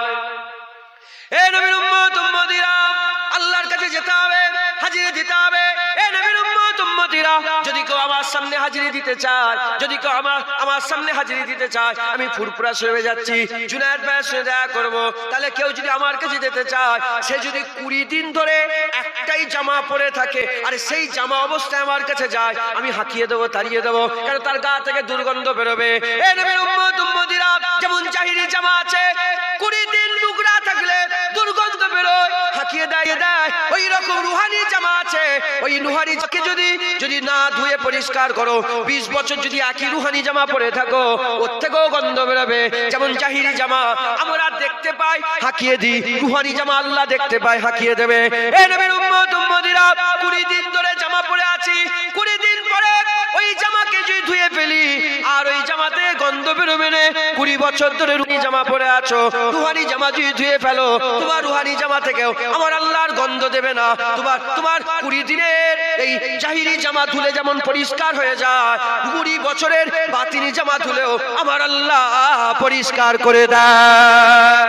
এ নবীর উম্মত উম্মতিরা, আল্লাহর কাছে যেতে হবে, হাজিরি দিতে হবে। এ নবীর উম্মত উম্মতিরা, যদি কেউ আমার সামনে হাজিরি দিতে চায়, যদি কেউ আমার আমার সামনে হাজিরি দিতে চায়, আমি ফুরফুরা শরীফে যাচ্ছি, জুনায়েদ ভাইয়ের সঙ্গে দেখা করবো, তাহলে কেউ যদি আমার কাছে যেতে চায়, সে যদি কুড়ি দিন ধরে একটাই জামা পরে থাকে, আর সেই জামা অবস্থায় আমার কাছে যায়, আমি হাঁকিয়ে দেবো, তাড়িয়ে দেবো, কারণ তার গা থেকে দুর্গন্ধ বেরোবে। এ নবীর উম্মত উম্মতিরা, যেমন জাহিরি জামা আছে, কুড়ি দিন নোংরা থাকলে দুর্গন্ধ বেরোয়, হাঁকিয়ে দেয় দেয়, ওই রকম রুহানি জামা আছে, ওই রুহানি জামাকে যদি যদি না ধুয়ে পরিষ্কার করো, বিশ বছর যদি একই রুহানি জামা পরে থাকো, ওর থেকেও গন্ধ বেরোবে। যেমন জাহিরি জামা আমরা দেখতে পাই, হাঁকিয়ে দিই, রুহানি জামা আল্লাহ দেখতে পায়, হাঁকিয়ে দেবে। এ নবীর উম্মত উম্মতিরা, কুড়ি দিন ধরে জামা পরে আছি, কুড়ি দিন পরে ওই জামাকে যদি ধুয়ে ফেলি, আর ওই জামাতে গন্ধ বেরোবে না। কুড়ি বছর ধরে রুহানি জামা পরে আছো, রুহানি জামা যদি ধুয়ে ফেলো, তোমার রুহানি জামা থেকেও আমার আল্লাহর গন্ধ দেবে না। তোমার তোমার কুড়ি দিনের এই জাহিরি জামা ধুলে যেমন পরিষ্কার হয়ে যায়, কুড়ি বছরের বাতিনি জামা ধুলেও আমার আল্লাহ পরিষ্কার করে দেয়।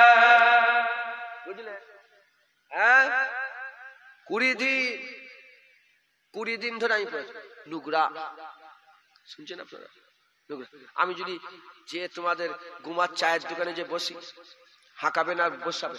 বুঝলে? হ্যাঁ, কুড়ি দিন কুড়ি দিন ধরে আমি নুগরা, শুনছেন আপনারা? আমি যদি যে তোমাদের গুমার চায়ের দোকানে যে বসি, হাঁকাবে না বসাবে?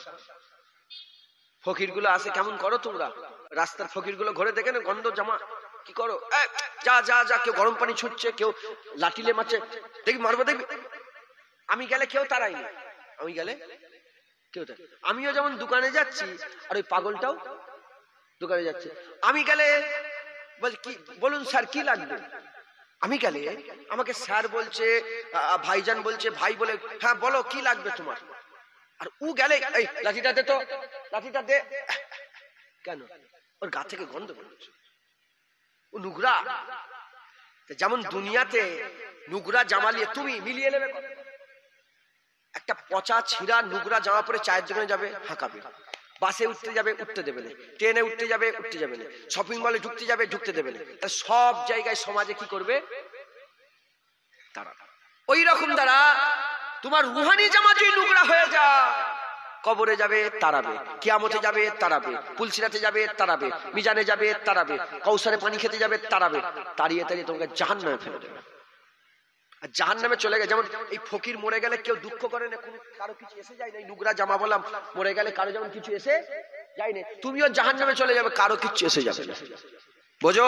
ফকির গুলো আসে, কেমন করো তোমরা? রাস্তার ফকির গুলো ঘরে দেখে না, গন্ধ জামা, কি করো? যা যা যা, কেউ গরম পানি ছুটছে, কেউ লাঠিলে মারছে, দেখবি মারবো, দেখবি। আমি গেলে কেউ তারাই না, আমি গেলে কেউ তারাই। আমিও যেমন দোকানে যাচ্ছি, আর ওই পাগলটাও দোকানে যাচ্ছে। আমি গেলে বল কি, বলুন স্যার কি লাগবে? আমি গেলে আমাকে স্যার বলছে, ভাইজান বলছে, ভাই বলে, হ্যাঁ বলো কি লাগবে তোমার। আর ও গেলে, এই লাঠিটা দে তো, লাঠিটা দে। কেন? ওর গা থেকে গন্ধ বেরোচ্ছে, ও নুগরা। যেমন দুনিয়াতে নুগরা জামা নিয়ে তুমি মিলিয়ে নেবে, একটা পচা ছিঁড়া নুগরা জামা পরে চায়ের দোকানে যাবে, হাঁকাবে। বাসে উঠতে যাবে, উঠতে দেবে না। ট্রেনে উঠতে যাবে, উঠতে যাবে না। শপিং মলে ঢুকতে যাবে, ঢুকতে দেবে না। সব জায়গায় সমাজে কি করবে তারা? ওই রকম দ্বারা তোমার রুহানি জামা যদি নোংরা হয়ে যায়, কবরে যাবে তারাবে, কিয়ামতে যাবে তারাবে, পুলসিরাতে যাবে তারাবে, মিজানে যাবে তারাবে, কৌসারে পানি খেতে যাবে তারাবে, তাড়িয়ে তাড়িয়ে তোমাকে জাহান্নামে ফেলে দেবে। আর জাহান্নামে চলে গেলে, যেমন এই ফকির মরে গেলে কেউ দুঃখ করে না, কোনো কারো কিছু এসে যায় না। এই নোংরা জামা বললাম, মরে গেলে কারো যেমন কিছু এসে যায় না, তুমিও জাহান্নামে চলে যাবে, কারো কিছু এসে যাবে না। বোঝো?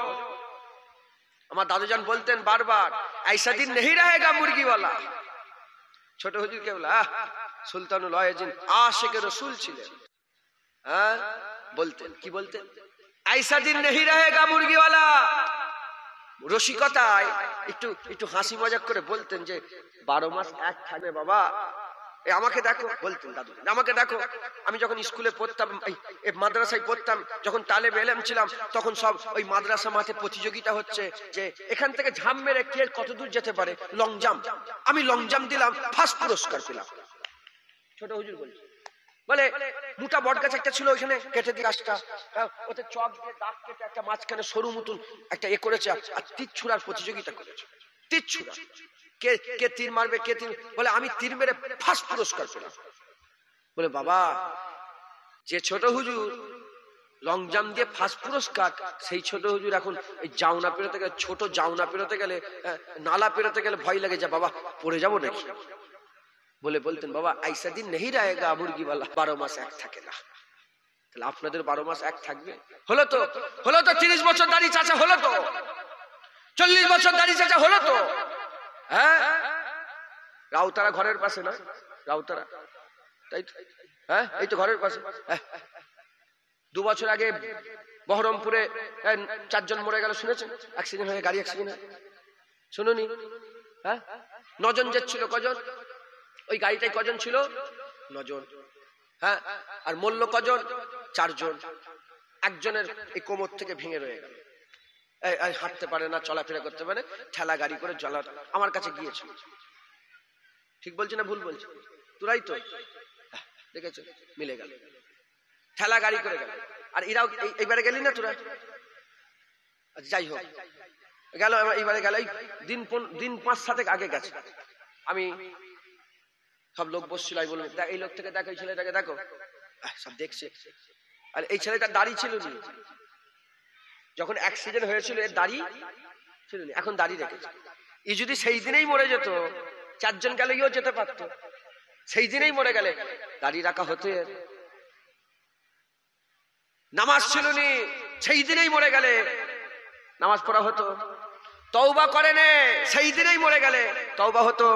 আমার দাদুজান বলতেন বারবার, ऐसा दिन नहीं रहेगा मुर्गी वाला। ছোট হুজুর কেবলা সুলতানুল আয়েজিন আশিকে রাসূল ছিলেন, হ্যাঁ বলতেন, কি বলতেন? ऐसा दिन नहीं रहेगा मुर्गी वाला। রসিকতায় একটু একটু হাসি মজাক করে বলতেন যে বারো মাস এক থাকবে বাবা। এই আমাকে দেখো, বলতেন দাদু, আমাকে দেখো, আমি যখন স্কুলে পড়তাম, এই মাদ্রাসায় পড়তাম, যখন তালেবে ইলম ছিলাম, তখন সব ওই মাদ্রাসা মাঠে প্রতিযোগিতা হচ্ছে যে এখান থেকে ঝাঁপ মেরে কে কত দূর যেতে পারে, লং জাম্প। আমি লং জাম্প দিলাম, ফার্স্ট পুরস্কার পেলাম। ছোট হুজুর বলছি, বলে মোটা বট গাছ একটা ছিল, ওইখানে কেটে দিয়ে গাছটা, ওতে চক দিয়ে দাগ কেটে একটা মাঝখানে সরু মতন একটা এ করেছে, আর তীর ছুড়ার প্রতিযোগিতা করেছে। তীর ছুড়া, কে কে তীর মারবে, কে তীর, বলে আমি তীর মেরে ফার্স্ট পুরস্কার পেলাম। বলে বাবা, যে ছোট হুজুর লং জাম্প দিয়ে ফার্স্ট পুরস্কার, সেই ছোট হুজুর এখন এই জাউনা পেরোতে গেলে, ছোট জাউনা পেরোতে গেলে, নালা পেরোতে গেলে ভয় লাগে যে বাবা পড়ে যাবো নাকি। বলে বলতেন বাবা ऐसा दिन नहीं रहेगा মুরগি वाला, বারো মাস এক থাকে না। তাহলে আপনাদের বারো মাস এক থাকবে? হলো তো, হলো তো, তিরিশ বছর দাড়ি চাচা হলো তো, চল্লিশ বছর দাড়ি চাচা হলো তো। হ্যাঁ, রাউতারা ঘরের পাশে না, রাউতারা, তাই তো? হ্যাঁ, এই তো ঘরের পাশে। দু বছর আগে বহরমপুরে চারজন মরে গেল, শুনেছেন? অ্যাক্সিডেন্ট হয়ে, গাড়ি অ্যাক্সিডেন্ট হয়ে, শুনুনি? হ্যাঁ, নজন যাচ্ছিল, কজন? ওই গাড়িটাই কজন ছিল? নজন। হ্যাঁ, আর মূল্য কজন? চারজন। একজনের এই কোমর থেকে ভেঙে রয়ে গেল, হাঁটতে পারে না, চলাফেরা করতে পারে, ঠেলা গাড়ি করে চলা। আমার কাছে গিয়েছে, ঠিক বলছি না ভুল বলছি? তোরাই তো দেখেছো, মিলে গেল, ঠেলা গাড়ি করে গেল। আর এরাও এইবারে গেলি না তোরা? যাই হোক, গেল এইবারে গেল, দিন দিন পাঁচ সাতেক আগে গেছে। আমি সব লোক বসছিল, আমি বললাম এই লোক থেকে দেখো, এই ছেলেটাকে দেখো, সব দেখছে। আর এই ছেলেটার দাড়ি ছিল না, যখন অ্যাক্সিডেন্ট হয়েছিল এর দাড়ি ছিল না, এখন দাড়ি রেখেছে। ই যদি সেই দিনেই মরে যেত, চারজন গেলে ইও যেতে পারতো, সেই দিনেই মরে গেলে দাড়ি রাখা হতো। নামাজ ছিল নি, সেই দিনেই মরে গেলে নামাজ পড়া হতো। তওবা করে নে, সেই দিনেই মরে গেলে তওবা হতো।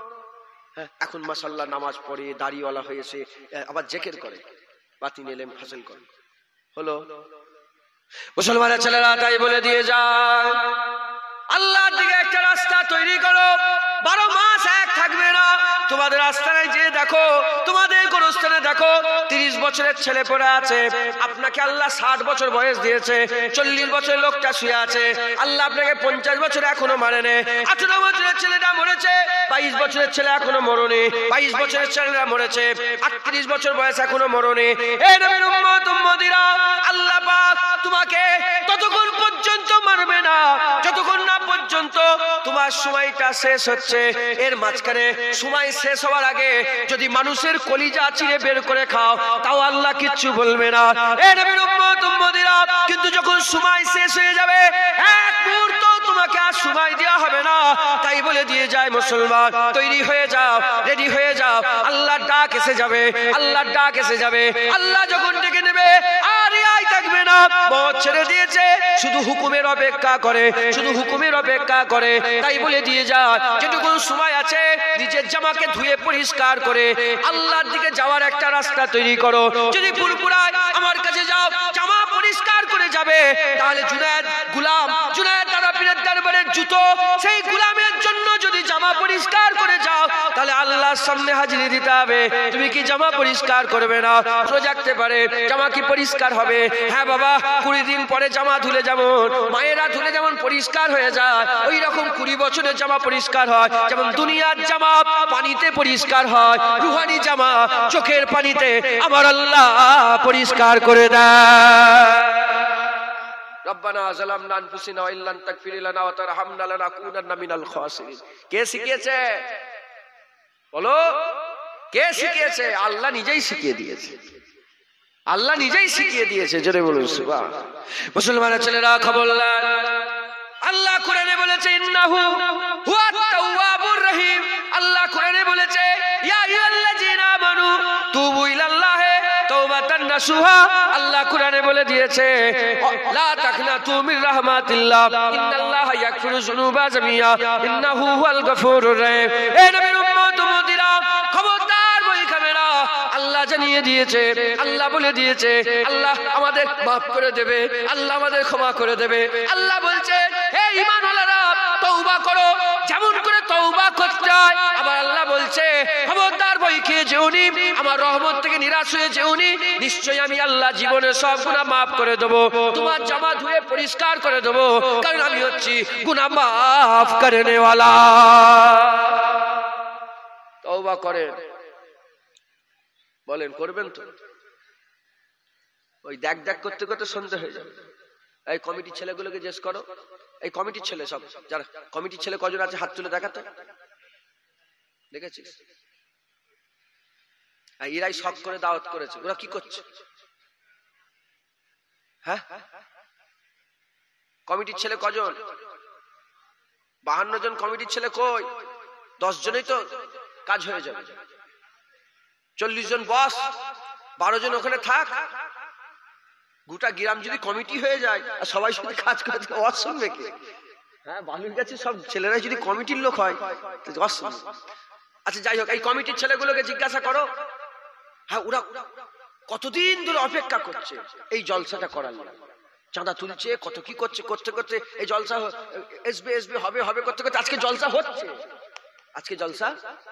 এখন মাশাআল্লাহ নামাজ পড়ে, দাড়িওয়ালা হয়েছে, আবার জিকির করে, বাতিন ইলম হাসিল করে। হলো মুসলমানের ছেলেরা তাই বলে দিয়ে যায়, আল্লাহর দিকে একটা রাস্তা তৈরি করো, বারো মাস এক থাকবে না। তোমাদের রাস্তায় যে দেখো, তোমাদের গোরস্থানে দেখো, তিরিশ বছরের ছেলে পড়ে আছে, আপনাকে আল্লাহ ষাট বছর বয়স দিয়েছে, চল্লিশ বছরের লোকটা শুয়ে আছে, আল্লাহ আপনাকে পঞ্চাশ বছর এখনো মারেনি। আঠারো বছরের ছেলেটা মরেছে, বাইশ বছরের ছেলে এখনো মরণে, বাইশ বছরের ছেলেরা মরেছে, আটত্রিশ বছর বয়স এখনো মরণে। এই নবীর উম্মত উম্মতিরা, আল্লাহ পাক তোমাকে ততক্ষণ পর্যন্ত মারবে না যতক্ষণ না পর্যন্ত তোমার সময়টা শেষ হচ্ছে। এর মাঝখানে সময় শেষ হওয়ার আগে যদি মানুষের কলিজা চিড়ে বের করে খাও, তাও আল্লাহ কিচ্ছু বলবে না। এই নবীর উম্মত উম্মতিরা, কিন্তু যখন সময় শেষ হয়ে যাবে, এক মুহূর্ত তোমাকে আর সময় দেওয়া হবে না। তাই বলে দিয়ে যায় মুসলমান, তৈরি হয়ে যাও, রেডি হয়ে যাও, আল্লাহর ডাক এসে যাবে, আল্লাহর ডাক এসে যাবে। আল্লাহ যখন ডেকে নেবে আর রেহাই থাকবে না। মত ছেড়ে দিয়েছে, শুধু হুকুমের অপেক্ষা করে, শুধু হুকুমের অপেক্ষা করে। তাই বলে দিয়ে যায়, যেটুকু সময় আছে নিজের জামাকে ধুয়ে পরিষ্কার করে আল্লাহর দিকে যাওয়ার একটা রাস্তা তৈরি করো। যদি পুরপুরায় আমার কাছে যাও, জামা পরিষ্কার করে যাবে, তাহলে জুনায়েদ গোলাম, জুনায়েদ দাদা পীরের দরবারের জুতো, সেই গোলামের জন্য যদি জামা পরিষ্কার করে যাও, তাহলে আল্লাহর সামনে হাজিরি দিতে হবে। তুমি কি জামা পরিষ্কার করবে না? প্রজাগতে পারে, জামা কি পরিষ্কার হবে? হ্যাঁ বাবা, কুড়ি দিন পরে জামা ধুলে যেমন মায়েরা ধুলে যেমন পরিষ্কার হয়ে যায়, ওই রকম কুড়ি বছরের জামা পরিষ্কার হয়। যেমন দুনিয়ার জামা পানিতে পরিষ্কার হয়, রুহানি জামা চোখের পানিতে আমার আল্লাহ পরিষ্কার করে দেয়। রব্বানা যালামনা আনফুসানা ওয়া ইল্লাম তাগফির লানা ওয়া তারহামনা লানাকুনান্না মিনাল খাসিরিন। কে শিখিয়েছে? বলো, কে শিখিয়েছে? আল্লাহ নিজেই শিখিয়ে দিয়েছে, আল্লাহ নিজেই শিখিয়ে দিয়েছে। জোরে বলুন সুবহানাল্লাহ। মুসলমানের ছেলেরা খবরদার, আল্লাহ কোরআনে বলেছে ইন্নাহু হুয়াত তাওয়াবুর রহিম। আল্লাহ কোরআনে বলেছে ইয়া আইয়ুহাল্লাযীনা আমানু তুবু ইলাল্লাহি তাওবাতান নাসুহা। আল্লাহ কোরআনে বলে দিয়েছে লা তাকনাতু মির রাহমাতিল্লাহ ইন্নাল্লাহা ইয়াগফিরু যুনুবা জামিয়া ইন্নাহু হুয়াল গফুরুর রহিম। এ নবীর উম্মত উম্মতিরা, খবরদার বই কামেরা, আল্লাহ জানিয়ে দিয়েছে, আল্লাহ বলে দিয়েছে, আল্লাহ আমাদের মাফ করে দেবে, আল্লাহ আমাদের ক্ষমা করে দেবে। আল্লাহ বলছে হে ঈমানওয়ালারা, তওবা করো, যেমন করে তওবা করতে হয়। আবার আল্লাহ বলছে খবরদার বই খেয়ে যেওনি, আমার রহমত থেকে নিরাশ হয়ে যেওনি, নিশ্চয়ই আমি আল্লাহ জীবনের সব গুনাহ মাফ করে দেবো, তোমার জামা ধুয়ে পরিষ্কার করে দেবো, কারণ আমি হচ্ছি গুনাহ মাফ করনে ওয়ালা। তওবা করেন, বলেন করবেন তো? ওই দেখ দেখ করতে করতে সন্ধ্যা হয়ে যাবে। এই কমিটির ছেলেগুলোকে জিজ্ঞেস করো, এই কমিটির ছেলে সব যারা কমিটির ছেলে কজন আছে হাত তুলে দেখাতো, দেখেছিস? এরাই শখ করে দাওয়াত করেছে, ওরা কি করছে? হ্যাঁ, কমিটির ছেলে কজন? বাহান্ন জন কমিটির ছেলে কই? দশ জনেই তো কাজ হয়ে যাবে। চল্লিশ জন বস, বারো জন ওখানে থাক, গোটা গ্রাম যদি কমিটি হয়ে যায় আর সবাই শুধু কাজ করে, ওয়াজ শুনবে কে? হ্যাঁ, বালুর কাছে সব ছেলেরা যদি কমিটির লোক হয় তো ওয়াজ শুনবে। আচ্ছা যাই হোক, এই কমিটির ছেলেগুলোকে জিজ্ঞাসা করো, হ্যাঁ ওরা কতদিন ধরে অপেক্ষা করছে এই জলসাটা করার জন্য, চাঁদা তুলছে, কত কি করছে, করতে করতে এই জলসা এসবে এসবে হবে হবে করতে করতে আজকে জলসা হচ্ছে। আজকে জলসা,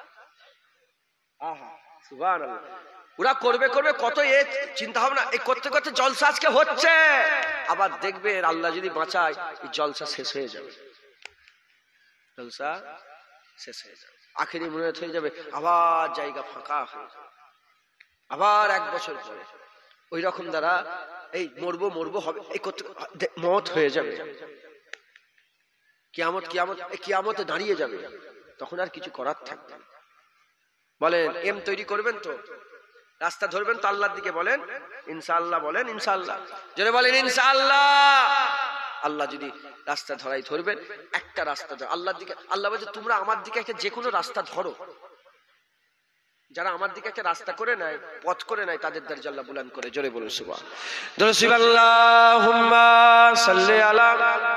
আহা সুবহানাল্লাহ। ওরা করবে করবে কত এ চিন্তা ভাবনা, এই করতে করতে জলসা আজকে হচ্ছে। আবার দেখবে আল্লাহ যদি বাঁচায় এই জলসা শেষ হয়ে যাবে, জলসা শেষ হয়ে যাবে, আখেরি মুনাজাত হয়ে যাবে, আবার জায়গা ফাঁকা হয়ে যাবে। আবার এক বছর পরে ওই রকম দ্বারা এই মরবো মরবো হবে, এই করতে মত হয়ে যাবে, কিয়ামত কিয়ামত কিয়ামতে দাঁড়িয়ে যাবে, তখন আর কিছু করার থাকবে না। বলেন এম তৈরি করবেন তো? রাস্তা ধরবেন তো আল্লাহর দিকে? বলেন ইনশাআল্লাহ, বলেন ইনশাআল্লাহ, জোরে বলেন ইনশাআল্লাহ। আল্লাহ যদি রাস্তা ধরাই ধরবেন, একটা রাস্তা ধর আল্লাহর দিকে। আল্লাহ বলছে তোমরা আমার দিকে একটা যে কোনো রাস্তা ধরো। যারা আমার দিকে একটা রাস্তা করে নেয়, পথ করে নেয়, তাদের দরজা আল্লাহ বুলন্দ করে। জোরে বলুন সুবহান আল্লাহুম্মা সাল্লি আলা।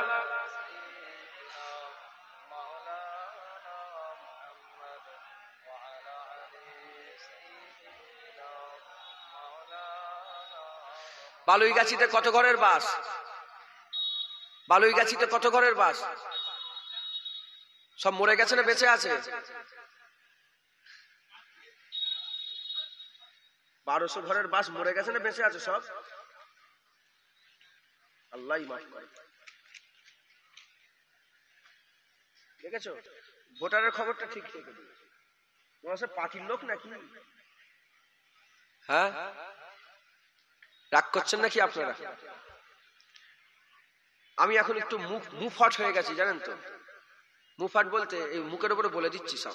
বালুইগাছিতে কত ঘরের বাস? বালুইগাছিতে কত ঘরের বাস? সব মরে গেছে না বেঁচে আছে? বারোশো ঘরের বাস মরে গেছে না বেঁচে আছে? সব আল্লাহই মাফ করে। দেখেছো ভোটারের খবরটা ঠিক থেকে দিয়েছে। তোমার পার্টির লোক নাকি? হ্যাঁ, রাগ করছেন নাকি আপনারা? আমি এখন একটু মুখ মুফাট হয়ে গেছি, জানেন তো? মুফাট বলতে এই মুখের উপরে বলে দিচ্ছি সব।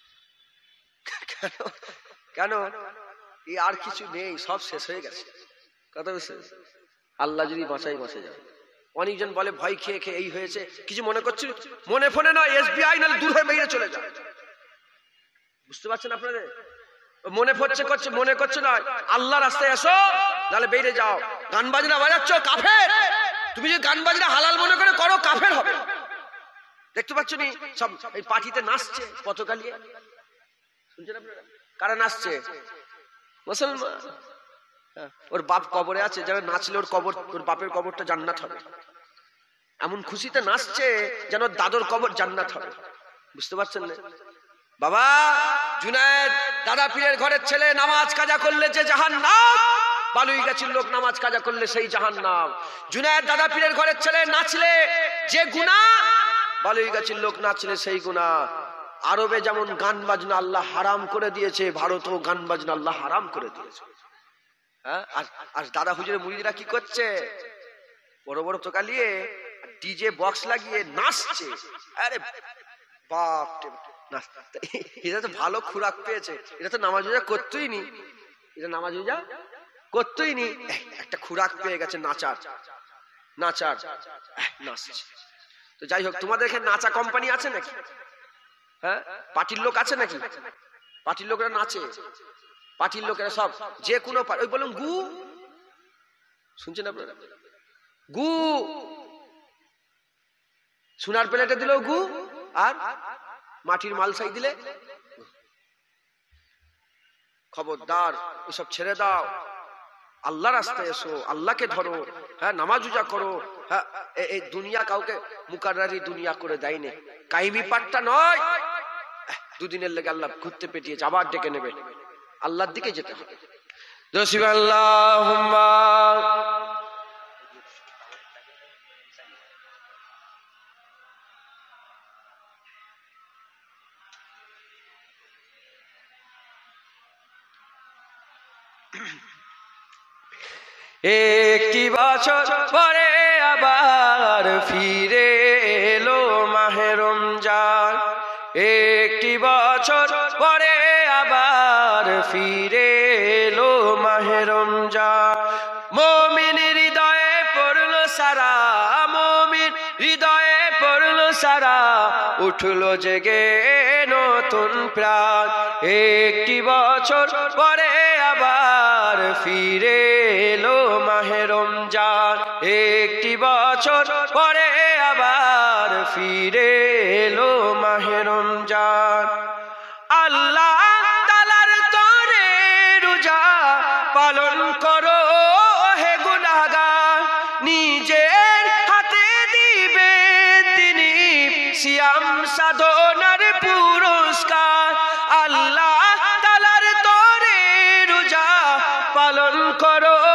কেন? এই আর কিছু নেই, সব শেষ হয়ে গেছে। কথা বুঝছে? আল্লাহ যদি বাঁচাই বাঁচে যাবে। অনেকজন বলে ভয় খেয়ে খেয়ে এই হয়েছে, কিছু মনে করছি মনে ফোনে নয়, এসবিআই নাহলে দূর হয়ে বেরিয়ে চলে যায়। বুঝতে পারছেন আপনাদের? মনে পড়ছে করছে, মনে করছে না, আল্লাহ রাস্তায় এসো নাহলে বেরিয়ে যাও। গান বাজনা বাজাচ্ছ, কাফের। তুমি যদি গান বাজনা হালাল মনে করে করো, কাফের হবে। দেখতে পাচ্ছ নি সব এই পার্টিতে নাচছে পতাকা নিয়ে? শুনছেন আপনারা? কারা নাচছে? মুসলমান। ওর বাপ কবরে আছে, যারা নাচলে ওর কবর, ওর বাপের কবরটা জান্নাত হবে। এমন খুশিতে নাচছে যেন দাদর কবর জান্নাত হবে। বুঝতে পারছেন না? বাবা জুনায়েদ দাদা পীরের ঘরের ছেলে নামাজ কাজা করলে যে জাহান্নাম, বালুইগাছির লোক নামাজ কাজা করলে সেই জাহান্নাম। জুনায়েদ দাদা পীরের ঘরের ছেলে নাচলে যে গুনাহ, বালুইগাছির লোক নাচলে সেই গুনাহ। আরবে যেমন গান বাজনা আল্লাহ হারাম করে দিয়েছে, ভারতেও গান বাজনা আল্লাহ হারাম করে দিয়েছে। হ্যাঁ, আর দাদা হুজুরের মুরিদরা কি করছে? বড় বড় তোকা নিয়ে ডিজে বক্স লাগিয়ে নাচছে। আরে বাপ, এটা তো ভালো খুরাক পেয়েছে। এটা তো নামাজ রোজা করতেই নি, এটা নামাজ রোজা করতেই নি, একটা খুরাক পেয়ে গেছে নাচার, নাচার নাচছে। তো যাই হোক, তোমাদের এখানে নাচা কোম্পানি আছে নাকি? হ্যাঁ, পার্টির লোক আছে নাকি? পার্টির লোকেরা নাচে, পার্টির লোকেরা সব যে কোনো ওই বলুন গু, শুনছেন আপনারা? গু সোনার প্লেটে দিলেও গু, আর মাটির মালসাই দিলে। খবরদার এসব ছেড়ে দাও, আল্লাহ রাস্তায় এসো, আল্লাহকে ধরো। হ্যাঁ, নামাজ রোজা করো। হ্যাঁ, এই দুনিয়া কাউকে মুকাররারি দুনিয়া করে দেয়নি, কায়েমি পাটটা নয়। দুদিনের লেগে আল্লাহ ঘুরতে পেটিয়েছে, আবার ডেকে নেবে। আল্লাহর দিকে যেতে হবে। আল্লাহুম্মা একটি বছর পরে আবার ফিরে এলো মাহে রমজান, একটি বছর পরে আবার ফিরে এলো মাহে রমজান। মুমিন হৃদয়ে পড়লো সারা, মুমিন হৃদয়ে পড়লো সারা, উঠলো জেগে নতুন প্রাণ। একটি বছর পরে আবার ফিরে এলো মাহে রমজান, একটি বছর পরে আবার ফিরে এলো মাহে রমজান। আল্লাহ তাআলার তরে রোজা পালন করো হে গুনাহগার, নিজের হাতে দিবেন তিনি সিয়াম সাধনার পুরস্কার। আল্লাহ তাআলার তরে রোজা পালন করো